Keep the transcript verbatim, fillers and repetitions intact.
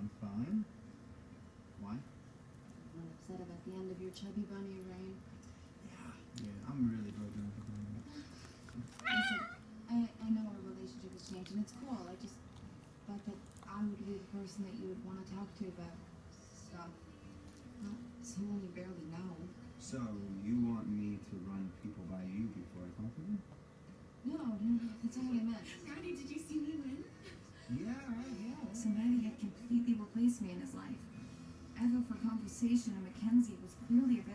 I'm fine. Why? I'm upset about the end of your chubby bunny reign. Yeah, yeah, I'm really broken up at the moment. Listen, I, I know our relationship has changed, and it's cool. I just thought that I would be the person that you would want to talk to about stuff. Not someone you barely know. So, you want me to run people by you before I talk to them? No, no, that's not what I meant. Roddy, did you see me win? Yeah, yeah. So Maddie had completely replaced me in his life. Echo for conversation, and Mackenzie was clearly a